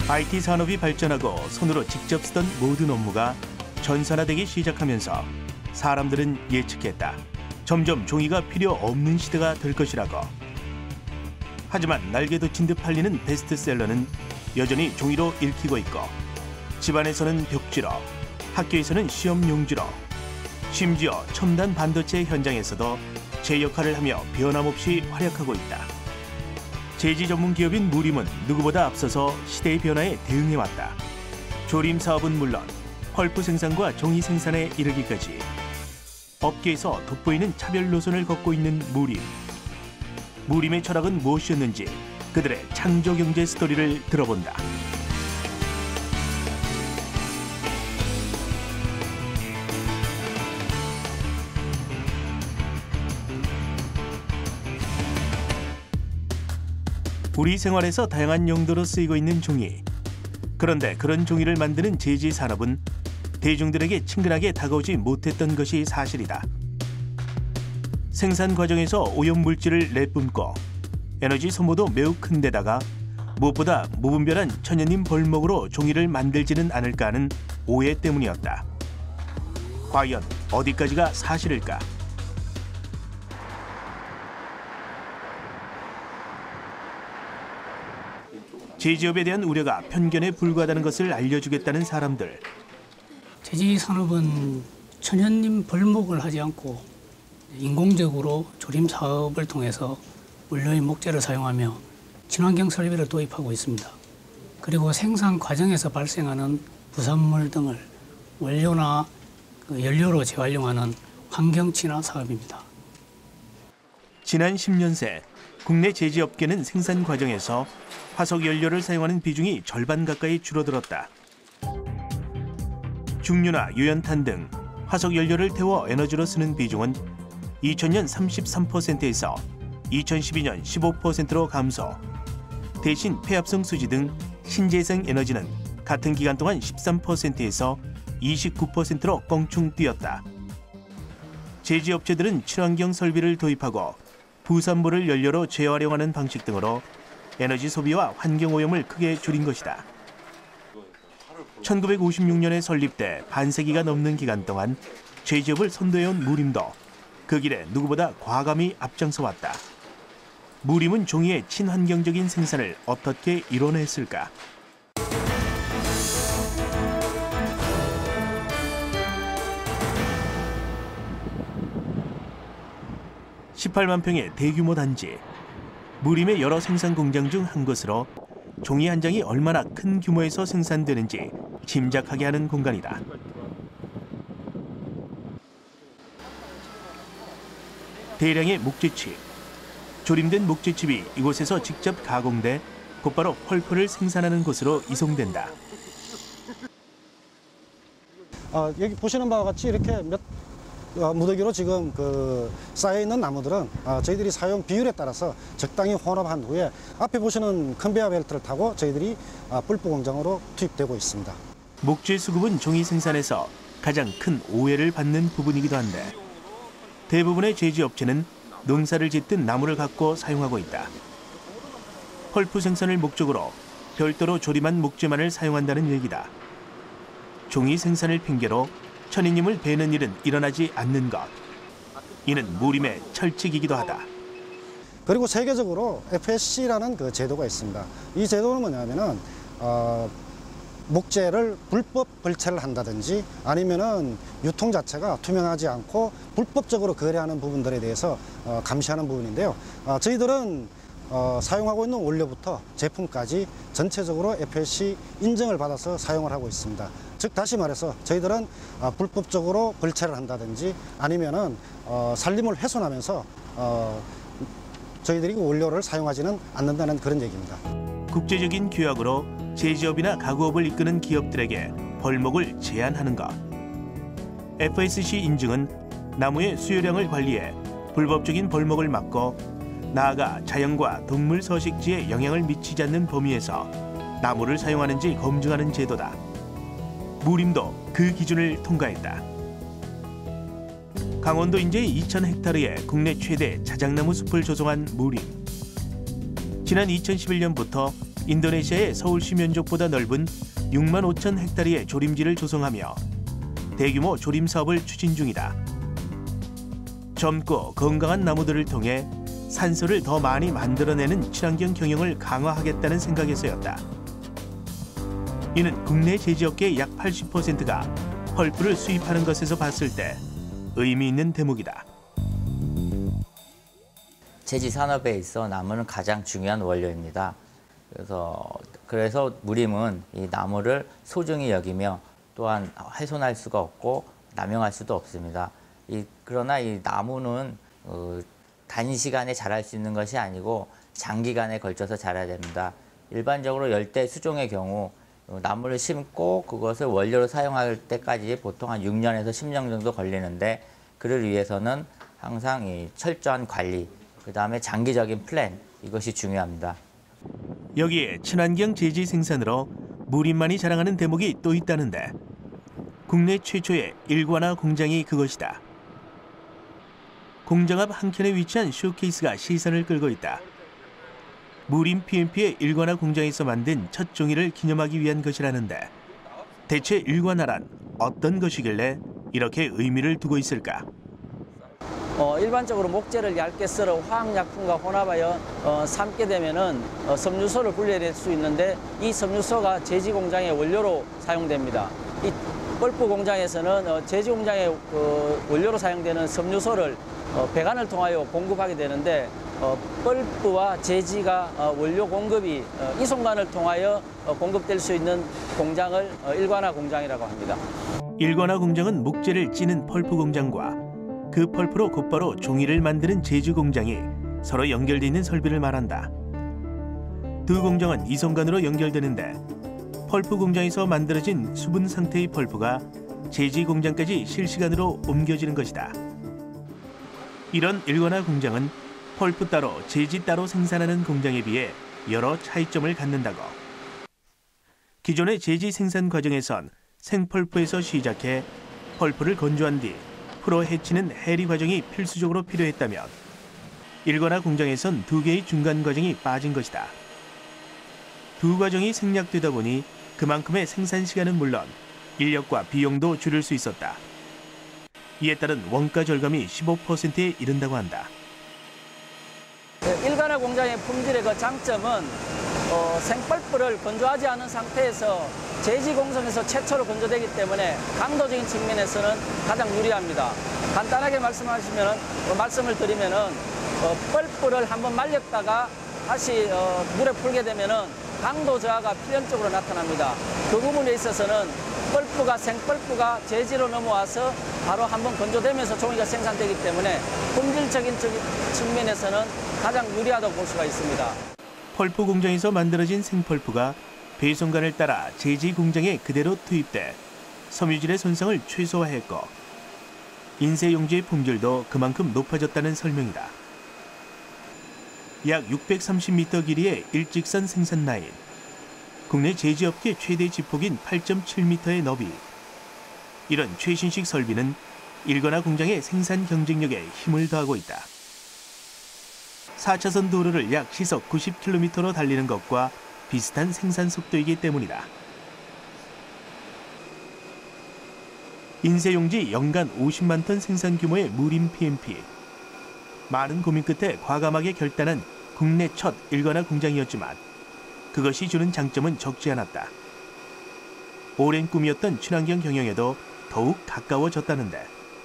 IT 산업이 발전하고 손으로 직접 쓰던 모든 업무가 전산화되기 시작하면서 사람들은 예측했다. 점점 종이가 필요 없는 시대가 될 것이라고. 하지만 날개 돋친 듯 팔리는 베스트셀러는 여전히 종이로 읽히고 있고, 집안에서는 벽지로, 학교에서는 시험 용지로, 심지어 첨단 반도체 현장에서도 제 역할을 하며 변함없이 활약하고 있다. 제지 전문 기업인 무림은 누구보다 앞서서 시대의 변화에 대응해왔다. 조림 사업은 물론 펄프 생산과 종이 생산에 이르기까지 업계에서 돋보이는 차별 노선을 걷고 있는 무림. 무림의 철학은 무엇이었는지 그들의 창조 경제 스토리를 들어본다. 우리 생활에서 다양한 용도로 쓰이고 있는 종이. 그런데 그런 종이를 만드는 제지 산업은 대중들에게 친근하게 다가오지 못했던 것이 사실이다. 생산 과정에서 오염물질을 내뿜고 에너지 소모도 매우 큰 데다가 무엇보다 무분별한 천연님 벌목으로 종이를 만들지는 않을까 하는 오해 때문이었다. 과연 어디까지가 사실일까? 제지업에 대한 우려가 편견에 불과하다는 것을 알려주겠다는 사람들. 제지 산업은 천연님 벌목을 하지 않고 인공적으로 조림 사업을 통해서 원료의 목재를 사용하며 친환경 설비를 도입하고 있습니다. 그리고 생산 과정에서 발생하는 부산물 등을 원료나 연료로 재활용하는 환경 친화 사업입니다. 지난 10년 새 국내 제지업계는 생산 과정에서 화석 연료를 사용하는 비중이 절반 가까이 줄어들었다. 중유나 유연탄 등 화석 연료를 태워 에너지로 쓰는 비중은 2000년 33%에서 2012년 15%로 감소. 대신 폐합성 수지 등 신재생 에너지는 같은 기간 동안 13%에서 29%로 껑충 뛰었다. 제지업체들은 친환경 설비를 도입하고 부산물을 연료로 재활용하는 방식 등으로 에너지 소비와 환경오염을 크게 줄인 것이다. 1956년에 설립돼 반세기가 넘는 기간 동안 제지업을 선도해온 무림도 그 길에 누구보다 과감히 앞장서 왔다. 무림은 종이의 친환경적인 생산을 어떻게 이뤄냈을까? 18만 평의 대규모 단지. 무림의 여러 생산 공장 중 한 곳으로 종이 한 장이 얼마나 큰 규모에서 생산되는지 짐작하게 하는 공간이다. 대량의 목재칩. 조림된 목재칩이 이곳에서 직접 가공돼 곧바로 펄프를 생산하는 곳으로 이송된다. 여기 보시는 바와 같이 이렇게 무더기로 지금 쌓여 있는 나무들은 저희들이 사용 비율에 따라서 적당히 혼합한 후에 앞에 보시는 컨베이어 벨트를 타고 저희들이 뿔프 공장으로 투입되고 있습니다. 목재 수급은 종이 생산에서 가장 큰 오해를 받는 부분이기도 한데 대부분의 제지업체는 농사를 짓든 나무를 갖고 사용하고 있다. 펄프 생산을 목적으로 별도로 조림한 목재만을 사용한다는 얘기다. 종이 생산을 핑계로 천인님을 베는 일은 일어나지 않는 것. 이는 무림의 철칙이기도 하다. 그리고 세계적으로 FSC라는 제도가 있습니다. 이 제도는 뭐냐면은 목재를 불법 벌채를 한다든지 아니면은 유통 자체가 투명하지 않고 불법적으로 거래하는 부분들에 대해서 감시하는 부분인데요. 저희들은 사용하고 있는 원료부터 제품까지 전체적으로 FSC 인정을 받아서 사용을 하고 있습니다. 즉 다시 말해서 저희들은 불법적으로 벌채를 한다든지 아니면은 산림을 훼손하면서 저희들이 원료를 사용하지는 않는다는 그런 얘기입니다. 국제적인 규약으로 제지업이나 가구업을 이끄는 기업들에게 벌목을 제한하는 것. FSC 인증은 나무의 수요량을 관리해 불법적인 벌목을 막고 나아가 자연과 동물 서식지에 영향을 미치지 않는 범위에서 나무를 사용하는지 검증하는 제도다. 무림도 그 기준을 통과했다. 강원도 인제의 2,000헥타르의 국내 최대 자작나무 숲을 조성한 무림. 지난 2011년부터 인도네시아의 서울시 면적보다 넓은 6만 5천 헥타르의 조림지를 조성하며 대규모 조림 사업을 추진 중이다. 젊고 건강한 나무들을 통해 산소를 더 많이 만들어내는 친환경 경영을 강화하겠다는 생각에서였다. 이는 국내 제지업계의 약 80%가 펄프를 수입하는 것에서 봤을 때 의미 있는 대목이다. 제지 산업에 있어 나무는 가장 중요한 원료입니다. 그래서 무림은 이 나무를 소중히 여기며 또한 훼손할 수가 없고 남용할 수도 없습니다. 그러나 이 나무는 단시간에 자랄 수 있는 것이 아니고 장기간에 걸쳐서 자라야 됩니다. 일반적으로 열대 수종의 경우 나무를 심고 그것을 원료로 사용할 때까지 보통 한 6년에서 10년 정도 걸리는데 그를 위해서는 항상 이 철저한 관리, 그다음에 장기적인 플랜, 이것이 중요합니다. 여기에 친환경 제지 생산으로 무림만이 자랑하는 대목이 또 있다는데 국내 최초의 일관화 공장이 그것이다. 공장 앞 한켠에 위치한 쇼케이스가 시선을 끌고 있다. 무림 PMP의 일관화 공장에서 만든 첫 종이를 기념하기 위한 것이라는데 대체 일관화란 어떤 것이길래 이렇게 의미를 두고 있을까? 일반적으로 목재를 얇게 썰어 화학약품과 혼합하여 삶게 되면은 섬유소를 분리해낼 수 있는데 이 섬유소가 제지 공장의 원료로 사용됩니다. 이 펄프 공장에서는 제지 공장의 원료로 사용되는 섬유소를 배관을 통하여 공급하게 되는데 펄프와 제지가 원료 공급이 이송관을 통하여 공급될 수 있는 공장을 일관화 공장이라고 합니다. 일관화 공장은 목재를 찌는 펄프 공장과 그 펄프로 곧바로 종이를 만드는 제지 공장이 서로 연결되어 있는 설비를 말한다. 두 공장은 이송관으로 연결되는데 펄프 공장에서 만들어진 수분 상태의 펄프가 제지 공장까지 실시간으로 옮겨지는 것이다. 이런 일관화 공장은 펄프 따로 제지 따로 생산하는 공장에 비해 여러 차이점을 갖는다고. 기존의 제지 생산 과정에선 생펄프에서 시작해 펄프를 건조한 뒤 풀어 헤치는 해리 과정이 필수적으로 필요했다면 일관화 공장에선 두 개의 중간 과정이 빠진 것이다. 두 과정이 생략되다 보니 그만큼의 생산 시간은 물론 인력과 비용도 줄일 수 있었다. 이에 따른 원가 절감이 15%에 이른다고 한다. 일관화 공장의 품질의 그 장점은 생펄프를 건조하지 않은 상태에서 제지 공정에서 최초로 건조되기 때문에 강도적인 측면에서는 가장 유리합니다. 간단하게 말씀을 드리면은 펄프를 한번 말렸다가 다시 물에 풀게 되면은 강도 저하가 필연적으로 나타납니다. 그 부분에 있어서는 생펄프가 제지로 넘어와서 바로 한번 건조되면서 종이가 생산되기 때문에 품질적인 측면에서는 가장 유리하다고 볼 수가 있습니다. 펄프 공장에서 만들어진 생펄프가 배송관을 따라 제지 공장에 그대로 투입돼 섬유질의 손상을 최소화했고 인쇄용지의 품질도 그만큼 높아졌다는 설명이다. 약 630m 길이의 일직선 생산 라인, 국내 제지업계 최대 지폭인 8.7m의 너비. 이런 최신식 설비는 일관화 공장의 생산 경쟁력에 힘을 더하고 있다. 4차선 도로를 약 시속 90km로 달리는 것과 비슷한 생산 속도이기 때문이다. 인쇄용지 연간 50만 톤 생산 규모의 무림 PMP. 많은 고민 끝에 과감하게 결단한 국내 첫 일관화 공장이었지만 그것이 주는 장점은 적지 않았다. 오랜 꿈이었던 친환경 경영에도 더욱 가까워졌다는데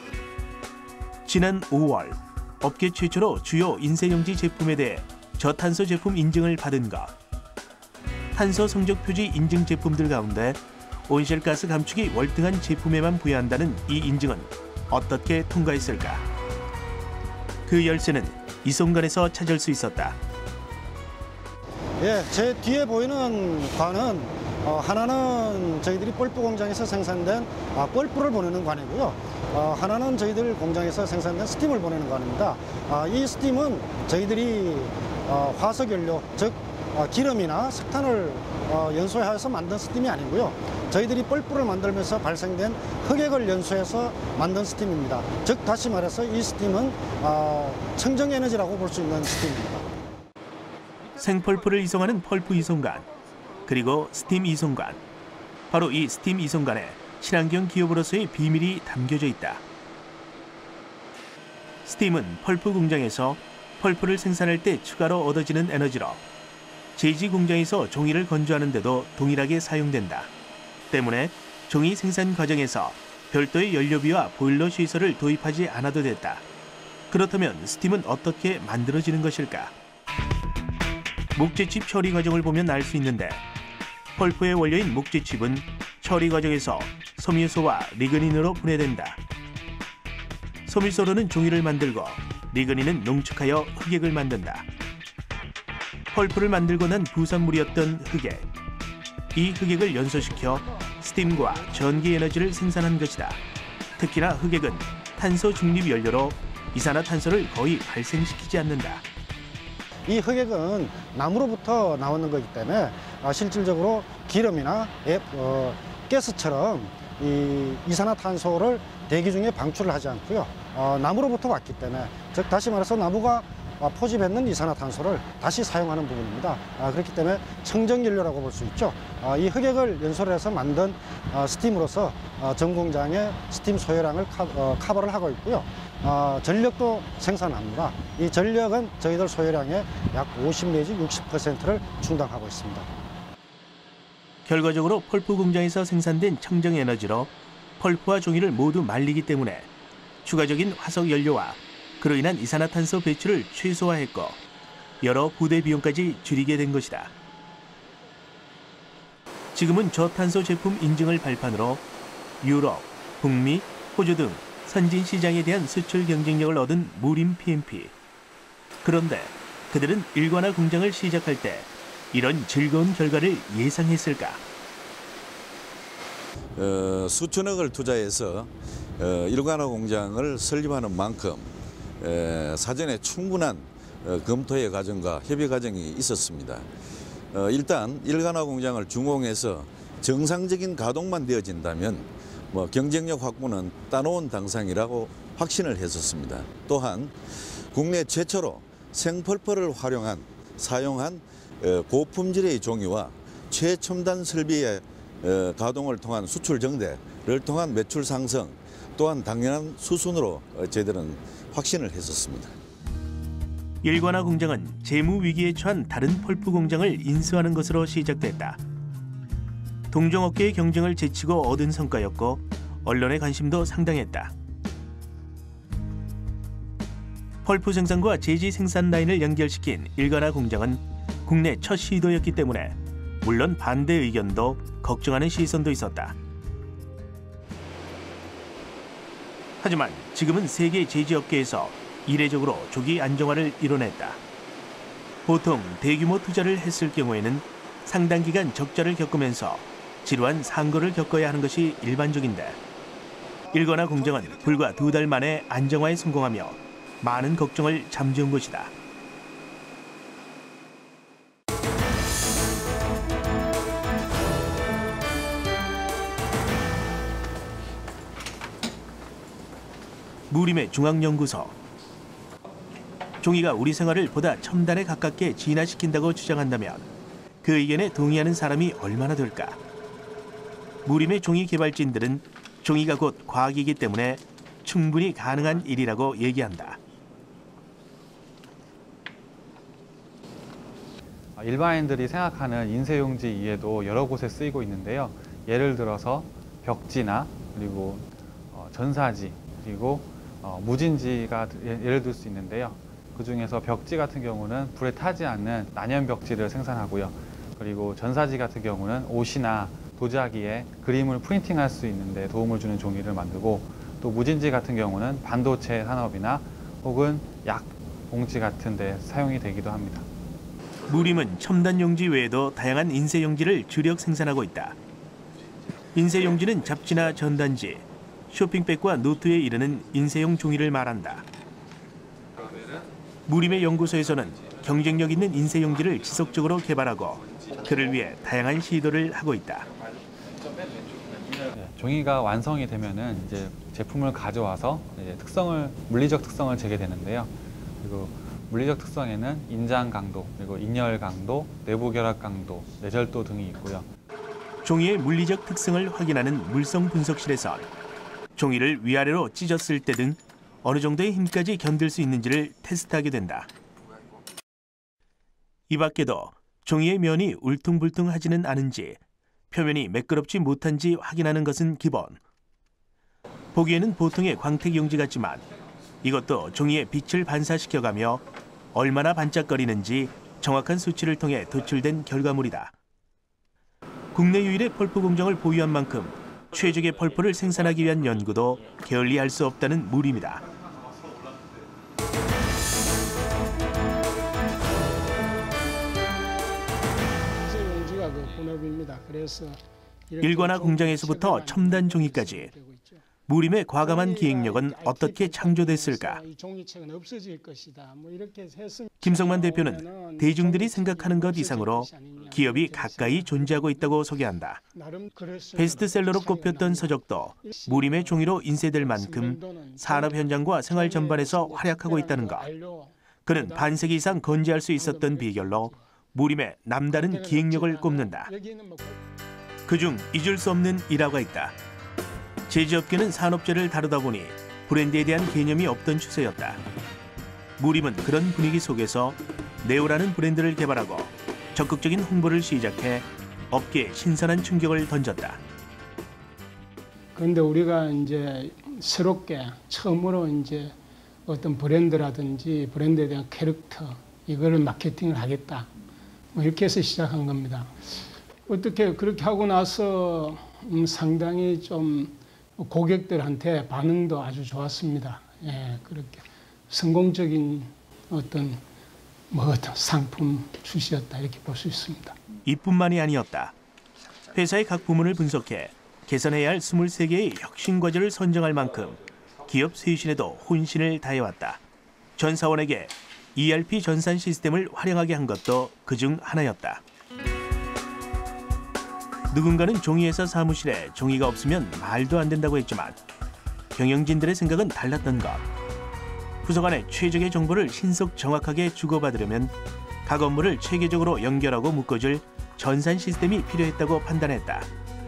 지난 5월 업계 최초로 주요 인쇄용지 제품에 대해 저탄소 제품 인증을 받은 것. 탄소 성적 표지 인증 제품들 가운데 온실가스 감축이 월등한 제품에만 부여한다는 이 인증은 어떻게 통과했을까? 그 열쇠는 이송관에서 찾을 수 있었다. 예, 제 뒤에 보이는 관은 하나는 저희들이 펄프 공장에서 생산된 펄프를 보내는 관이고요. 하나는 저희들 공장에서 생산된 스팀을 보내는 관입니다. 이 스팀은 저희들이 화석연료, 즉 기름이나 석탄을 연소해서 만든 스팀이 아니고요. 저희들이 펄프를 만들면서 발생된 흑액을 연소해서 만든 스팀입니다. 즉 다시 말해서 이 스팀은 청정에너지라고 볼 수 있는 스팀입니다. 생펄프를 이송하는 펄프 이송관. 그리고 스팀 이송관. 바로 이 스팀 이송관에 친환경 기업으로서의 비밀이 담겨져 있다. 스팀은 펄프 공장에서 펄프를 생산할 때 추가로 얻어지는 에너지로 제지 공장에서 종이를 건조하는 데도 동일하게 사용된다. 때문에 종이 생산 과정에서 별도의 연료비와 보일러 시설을 도입하지 않아도 됐다. 그렇다면 스팀은 어떻게 만들어지는 것일까? 목재칩 처리 과정을 보면 알 수 있는데 펄프의 원료인 목재칩은 처리 과정에서 섬유소와 리그닌으로 분해된다. 섬유소로는 종이를 만들고 리그닌은 농축하여 흑액을 만든다. 펄프를 만들고 난 부산물이었던 흑액. 이 흑액을 연소시켜 스팀과 전기 에너지를 생산한 것이다. 특히나 흑액은 탄소 중립 연료로 이산화탄소를 거의 발생시키지 않는다. 이 흑액은 나무로부터 나오는 거기 때문에 실질적으로 기름이나 가스처럼 이 이산화탄소를 대기 중에 방출을 하지 않고요. 나무로부터 왔기 때문에, 즉 다시 말해서 나무가 포집했는 이산화탄소를 다시 사용하는 부분입니다. 그렇기 때문에 청정연료라고 볼 수 있죠. 이 흑액을 연소를 해서 만든 스팀으로서 전 공장의 스팀 소요량을 커버를 하고 있고요. 전력도 생산합니다. 이 전력은 저희들 소요량의 약 50 내지 60%를 충당하고 있습니다. 결과적으로 펄프 공장에서 생산된 청정 에너지로 펄프와 종이를 모두 말리기 때문에 추가적인 화석 연료와 그로 인한 이산화탄소 배출을 최소화했고 여러 부대 비용까지 줄이게 된 것이다. 지금은 저탄소 제품 인증을 발판으로 유럽, 북미, 호주 등 선진 시장에 대한 수출 경쟁력을 얻은 무림 PMP. 그런데 그들은 일관화 공장을 시작할 때 이런 즐거운 결과를 예상했을까? 수천억을 투자해서 일관화 공장을 설립하는 만큼 사전에 충분한 검토의 과정과 협의 과정이 있었습니다. 일단 일관화 공장을 준공해서 정상적인 가동만 되어진다면 경쟁력 확보는 따놓은 당상이라고 확신을 했었습니다. 또한 국내 최초로 생펄프를 사용한 고품질의 종이와 최첨단 설비의 가동을 통한 수출 정대를 통한 매출 상승 또한 당연한 수순으로 저희들은 확신을 했었습니다. 일관화 공장은 재무 위기에 처한 다른 펄프 공장을 인수하는 것으로 시작됐다. 동종업계의 경쟁을 제치고 얻은 성과였고 언론의 관심도 상당했다. 펄프 생산과 제지 생산 라인을 연결시킨 일관화 공장은 국내 첫 시도였기 때문에 물론 반대 의견도 걱정하는 시선도 있었다. 하지만 지금은 세계 제지업계에서 이례적으로 조기 안정화를 이뤄냈다. 보통 대규모 투자를 했을 경우에는 상당 기간 적자를 겪으면서 지루한 상고를 겪어야 하는 것이 일반적인데 일관화 공장은 불과 2달 만에 안정화에 성공하며 많은 걱정을 잠재운 것이다. 무림의 중앙연구소. 종이가 우리 생활을 보다 첨단에 가깝게 진화시킨다고 주장한다면 그 의견에 동의하는 사람이 얼마나 될까? 무림의 종이 개발진들은 종이가 곧 과학이기 때문에 충분히 가능한 일이라고 얘기한다. 일반인들이 생각하는 인쇄용지 이외에도 여러 곳에 쓰이고 있는데요. 예를 들어서 벽지나 그리고 전사지 그리고 무진지가 예를 들 수 있는데요. 그중에서 벽지 같은 경우는 불에 타지 않는 난연 벽지를 생산하고요. 그리고 전사지 같은 경우는 옷이나 도자기에 그림을 프린팅할 수 있는데 도움을 주는 종이를 만들고 또 무진지 같은 경우는 반도체 산업이나 혹은 약 봉지 같은 데 사용이 되기도 합니다. 무림은 첨단 용지 외에도 다양한 인쇄 용지를 주력 생산하고 있다. 인쇄 용지는 잡지나 전단지, 쇼핑백과 노트에 이르는 인쇄용 종이를 말한다. 무림의 연구소에서는 경쟁력 있는 인쇄 용지를 지속적으로 개발하고 그를 위해 다양한 시도를 하고 있다. 종이가 완성이 되면은 이제 제품을 가져와서 이제 물리적 특성을 재게 되는데요. 그리고 물리적 특성에는 인장 강도, 그리고 인열 강도, 내부 결합 강도, 내절도 등이 있고요. 종이의 물리적 특성을 확인하는 물성 분석실에선 종이를 위아래로 찢었을 때 등 어느 정도의 힘까지 견딜 수 있는지를 테스트하게 된다. 이 밖에도 종이의 면이 울퉁불퉁하지는 않은지, 표면이 매끄럽지 못한지 확인하는 것은 기본. 보기에는 보통의 광택용지 같지만 이것도 종이에 빛을 반사시켜가며 얼마나 반짝거리는지 정확한 수치를 통해 도출된 결과물이다. 국내 유일의 펄프 공정을 보유한 만큼 최적의 펄프를 생산하기 위한 연구도 게을리할 수 없다는 무림이다. 인쇄용지가 그 본업입니다. 그래서 일관화 공장에서부터 첨단 종이까지 무림의 과감한 기획력은 어떻게 창조됐을까? 김성만 대표는 대중들이 생각하는 것 이상으로 기업이 가까이 존재하고 있다고 소개한다. 베스트셀러로 꼽혔던 서적도 무림의 종이로 인쇄될 만큼 산업 현장과 생활 전반에서 활약하고 있다는 것. 그는 반세기 이상 건재할 수 있었던 비결로 무림의 남다른 기획력을 꼽는다. 그중 잊을 수 없는 일화가 있다. 제지업계는 산업재를 다루다 보니 브랜드에 대한 개념이 없던 추세였다. 무림은 그런 분위기 속에서 네오라는 브랜드를 개발하고 적극적인 홍보를 시작해 업계에 신선한 충격을 던졌다. 그런데 우리가 이제 새롭게 처음으로 이제 어떤 브랜드라든지 브랜드에 대한 캐릭터 이거를 마케팅을 하겠다. 뭐 이렇게 해서 시작한 겁니다. 어떻게 그렇게 하고 나서 상당히 좀 고객들한테 반응도 아주 좋았습니다. 예, 그렇게 성공적인 어떤 상품 출시였다 이렇게 볼 수 있습니다. 이뿐만이 아니었다. 회사의 각 부문을 분석해 개선해야 할 23개의 혁신 과제를 선정할 만큼 기업 쇄신에도 혼신을 다해왔다. 전 사원에게 ERP 전산 시스템을 활용하게 한 것도 그중 하나였다. 누군가는 종이회사 사무실에 종이가 없으면 말도 안 된다고 했지만 경영진들의 생각은 달랐던 것. 부서 간의 최적의 정보를 신속 정확하게 주고받으려면 각 업무를 체계적으로 연결하고 묶어줄 전산 시스템이 필요했다고 판단했다.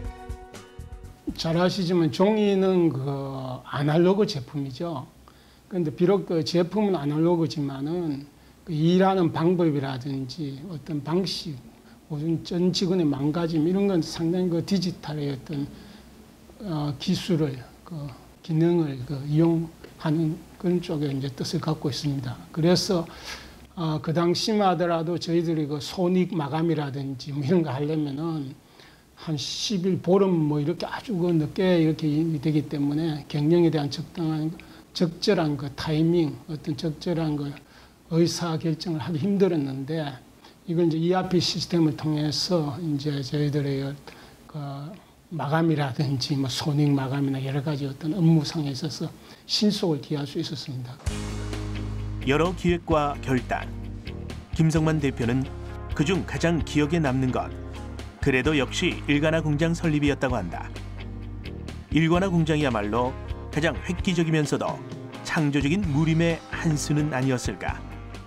잘 아시지만 종이는 그 아날로그 제품이죠. 그런데 비록 그 제품은 아날로그지만은 그 일하는 방법이라든지 어떤 방식, 모든 전 직원의 망가짐 이런 건 상당히 그 디지털의 어떤 기술을 그 기능을 그 이용하는 그런 쪽에 이제 뜻을 갖고 있습니다. 그래서 그 당시만 하더라도 저희들이 그 손익 마감이라든지 뭐 이런 거 하려면은 한 10일 보름 뭐 이렇게 아주 그 늦게 이렇게 되기 때문에 경영에 대한 적절한 그 타이밍, 어떤 적절한 그 의사 결정을 하기 힘들었는데 이걸 이제 ERP 시스템을 통해서 이제 저희들의 그 마감이라든지 뭐 손익 마감이나 여러 가지 어떤 업무상에 있어서 신속을 기할 수 있었습니다. 여러 기획과 결단. 김성만 대표는 그중 가장 기억에 남는 건 그래도 역시 일관화 공장 설립이었다고 한다. 일관화 공장이야말로 가장 획기적이면서도 창조적인 무림의 한 수는 아니었을까.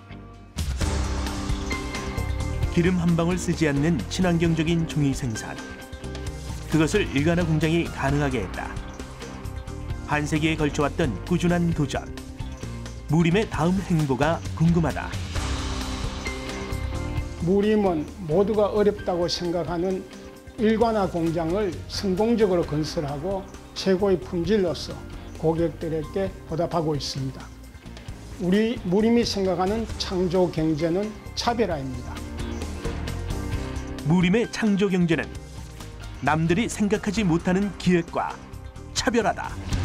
기름 한 방울 쓰지 않는 친환경적인 종이 생산. 그것을 일관화 공장이 가능하게 했다. 반세기에 걸쳐왔던 꾸준한 도전. 무림의 다음 행보가 궁금하다. 무림은 모두가 어렵다고 생각하는 일관화 공장을 성공적으로 건설하고 최고의 품질로서 고객들에게 보답하고 있습니다. 우리 무림이 생각하는 창조 경제는 차별화입니다. 무림의 창조 경제는 남들이 생각하지 못하는 기획과 차별화다.